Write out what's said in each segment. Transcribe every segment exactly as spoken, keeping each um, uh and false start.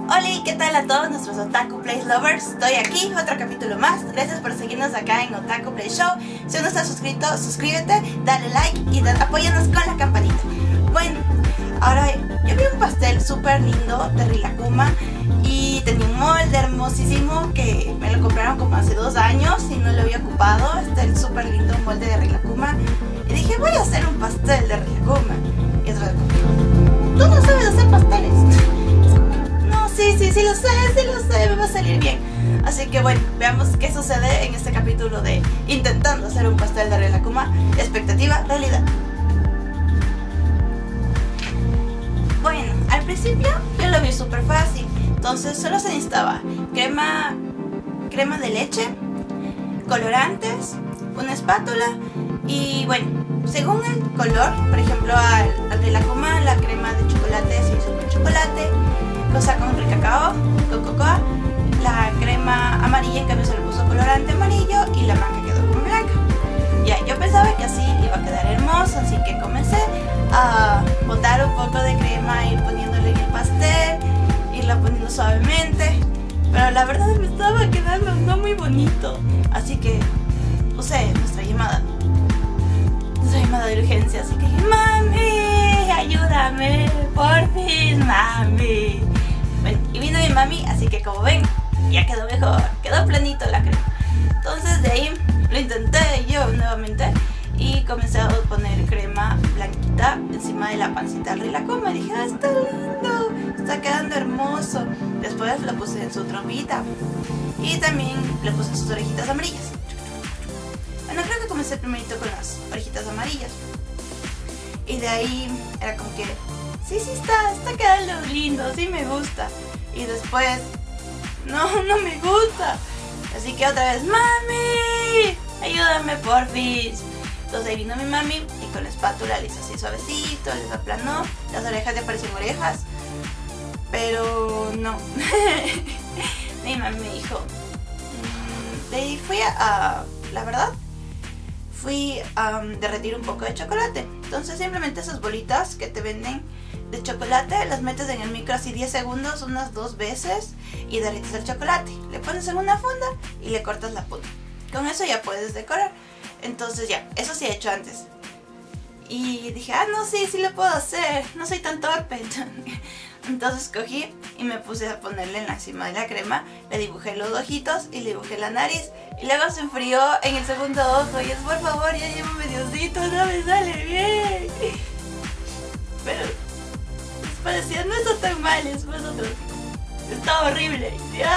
Hola, ¿qué tal a todos nuestros Otaku Play Lovers? Estoy aquí, otro capítulo más. Gracias por seguirnos acá en Otaku Play Show. Si aún no estás suscrito, suscríbete, dale like y apóyanos con la campanita. Bueno, ahora yo vi un pastel súper lindo de Rilakkuma y tenía un molde hermosísimo que me lo compraron como hace dos años y no lo había ocupado. Este es el súper lindo molde de Rilakkuma y dije, voy a hacer un pastel de Rilakkuma. Y es verdad, tú no sabes hacer pasteles. Sí, sí, sí lo sé, sí lo sé, me va a salir bien. Así que bueno, veamos qué sucede en este capítulo de intentando hacer un pastel de Rilakkuma. Expectativa, realidad. Bueno, al principio yo lo vi súper fácil. Entonces solo se necesitaba crema, crema de leche, colorantes, una espátula y bueno, según el color, por ejemplo al, al Rilakkuma la crema de chocolate se hizo con chocolate, cosa con cacao, con cocoa. La crema amarilla en cambio se le puso colorante amarillo y la blanca quedó con blanca. Ya, yo pensaba que así iba a quedar hermoso, así que comencé a botar un poco de crema, ir poniéndole en el pastel, irla poniendo suavemente, pero la verdad me estaba quedando no muy bonito, así que usé nuestra llamada, nuestra llamada de urgencia, así que dije, mami, ayúdame, por fin, mami. Bueno, y vino mi mami, así que como ven, ya quedó mejor, quedó planito la crema. Entonces de ahí lo intenté yo nuevamente y comencé a poner crema blanquita encima de la pancita del Rilakkuma. Dije, ah, está lindo, está quedando hermoso. Después lo puse en su trompita y también le puse sus orejitas amarillas. Bueno, creo que comencé primerito con las orejitas amarillas y de ahí era como que sí, sí está, está quedando lindo, sí me gusta. Y después, no, no me gusta. Así que otra vez, mami, ayúdame porfis. Entonces ahí vino mi mami y con la espátula le hizo así suavecito, les aplanó. Las orejas ya parecen orejas, pero no. Mi mami me dijo, mmm, de ahí fui a, a, la verdad, fui a um, derretir un poco de chocolate. Entonces simplemente esas bolitas que te venden de chocolate las metes en el micro así diez segundos unas dos veces y derrites el chocolate, le pones en una funda y le cortas la punta. Con eso ya puedes decorar. Entonces ya, eso sí he hecho antes y dije, ah no, sí, sí lo puedo hacer, no soy tan torpe. Entonces cogí y me puse a ponerle encima de la crema, le dibujé los ojitos y le dibujé la nariz y luego se enfrió en el segundo ojo y es, por favor, ya llévame Diosito, no me sale bien. Pero parecía, no está tan mal, es más otro, está horrible.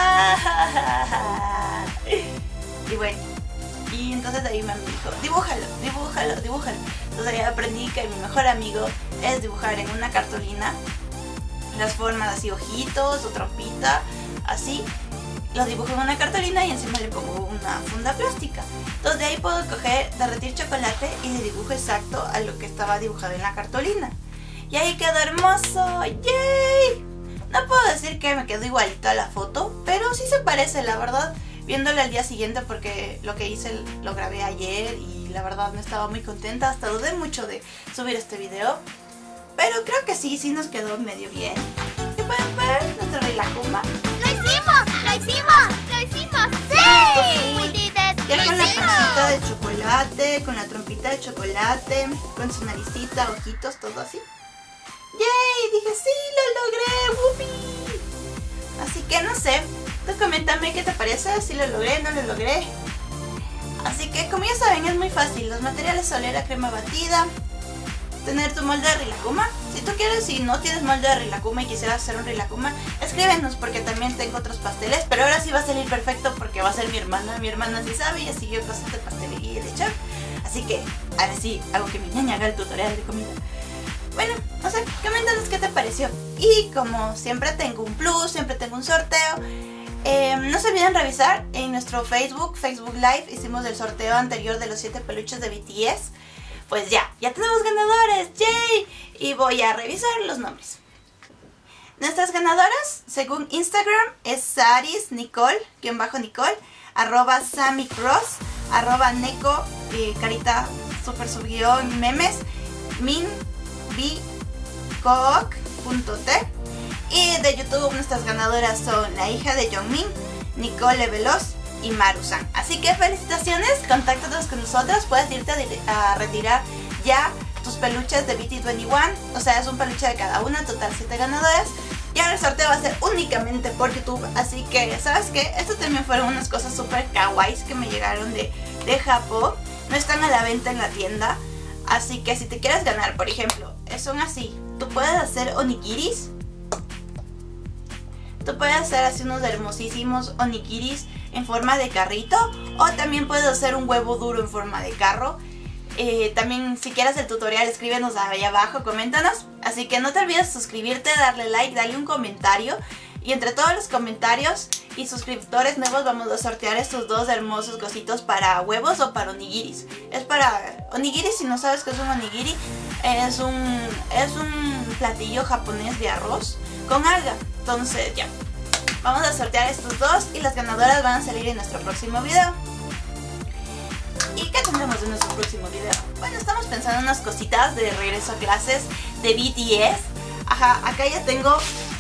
Y bueno, y entonces ahí me dijo, dibújalo, dibújalo, dibújalo. Entonces ahí aprendí que mi mejor amigo es dibujar en una cartulina las formas así, ojitos o trompita, así. Lo dibujo en una cartulina y encima le pongo una funda plástica. Entonces de ahí puedo coger, derretir chocolate y le dibujo exacto a lo que estaba dibujado en la cartulina. Y ahí quedó hermoso, ¡yay! No puedo decir que me quedó igualito a la foto, pero sí se parece, la verdad, viéndole al día siguiente porque lo que hice lo grabé ayer y la verdad no estaba muy contenta, hasta dudé mucho de subir este video, pero creo que sí, sí nos quedó medio bien. Y pueden ver nuestro Rilakkuma. ¡Lo hicimos! ¡Lo hicimos! ¡Lo hicimos! ¡Sí! We did it. Ya con la pancita de chocolate, con la trompita de chocolate, con su naricita, ojitos, todo así. ¡Yay! Dije, sí, lo logré, ¡wupi! Así que no sé, tú coméntame qué te parece, si lo logré, no lo logré. Así que como ya saben, es muy fácil. Los materiales son la crema batida, tener tu molde de Rilakkuma. Si tú quieres, si no tienes molde de Rilakkuma y quisieras hacer un Rilakkuma, escríbenos porque también tengo otros pasteles. Pero ahora sí va a salir perfecto porque va a ser mi hermana. Mi hermana sí sabe, ya siguió cosas de pastelería y de chef. Así que ahora sí, hago que mi niña haga el tutorial de comida. Bueno, no sé, coméntanos qué te pareció. Y como siempre tengo un plus, siempre tengo un sorteo. Eh, no se olviden revisar en nuestro Facebook, Facebook Live. Hicimos el sorteo anterior de los siete peluches de B T S. Pues ya, ya tenemos ganadores, ¡yay! Y voy a revisar los nombres. Nuestras ganadoras, según Instagram, es Saris Nicole, guión bajo Nicole, arroba Sammy Cross, arroba Neko, eh, carita super subguión memes, min, b, cook punto t Y de YouTube nuestras ganadoras son la hija de Jongmin, Nicole Veloz y Maru-san. Así que felicitaciones, contáctanos con nosotros, puedes irte a, a retirar ya tus peluches de B T veintiuno, o sea es un peluche de cada una, total siete ganadoras. Y ahora el sorteo va a ser únicamente por YouTube, así que ¿sabes qué? Estos también fueron unas cosas super kawaiis que me llegaron de, de Japón, no están a la venta en la tienda, así que si te quieres ganar, por ejemplo, son así, tú puedes hacer onigiris. Tú puedes hacer así unos hermosísimos onigiris en forma de carrito, o también puedes hacer un huevo duro en forma de carro. Eh, también si quieres el tutorial escríbenos ahí abajo, coméntanos. Así que no te olvides de suscribirte, darle like, darle un comentario. Y entre todos los comentarios y suscriptores nuevos vamos a sortear estos dos hermosos cositos para huevos o para onigiris. Es para onigiris, si no sabes qué es un onigiri, es un, es un platillo japonés de arroz con alga. Entonces ya, vamos a sortear estos dos y las ganadoras van a salir en nuestro próximo video. ¿Y qué tendremos en nuestro próximo video? Bueno, estamos pensando en unas cositas de regreso a clases de B T S. Ajá, acá ya tengo...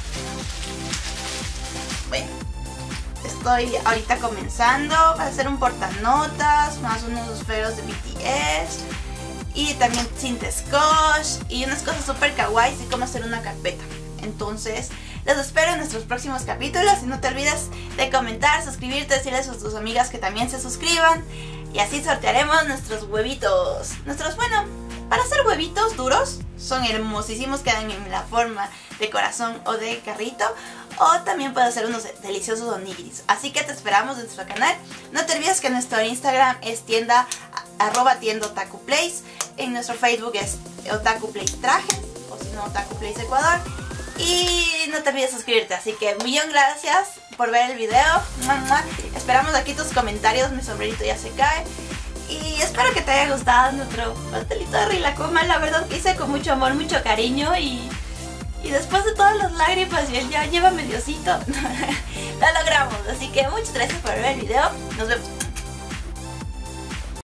Bueno, estoy ahorita comenzando. Va a ser un portanotas, más unos esferos de B T S. Y también cinta scotch y unas cosas super kawaii y cómo hacer una carpeta. Entonces, los espero en nuestros próximos capítulos. Y no te olvides de comentar, suscribirte, decirles a tus amigas que también se suscriban. Y así sortearemos nuestros huevitos. Nuestros, bueno, para hacer huevitos duros, son hermosísimos, quedan en la forma de corazón o de carrito. O también puedes hacer unos deliciosos onigiris. Así que te esperamos en nuestro canal. No te olvides que nuestro Instagram es tienda, arroba tienda Otaku Place. En nuestro Facebook es Otaku Place Trajes, o si no Otaku Place Ecuador. Y no te olvides de suscribirte, así que un millón gracias por ver el video. Esperamos aquí tus comentarios, mi sombrerito ya se cae. Y espero que te haya gustado nuestro pastelito de Rilakkuma. La verdad que hice con mucho amor, mucho cariño. Y, y después de todas las lágrimas y el ya llévame Diosito, lo logramos. Así que muchas gracias por ver el video. Nos vemos.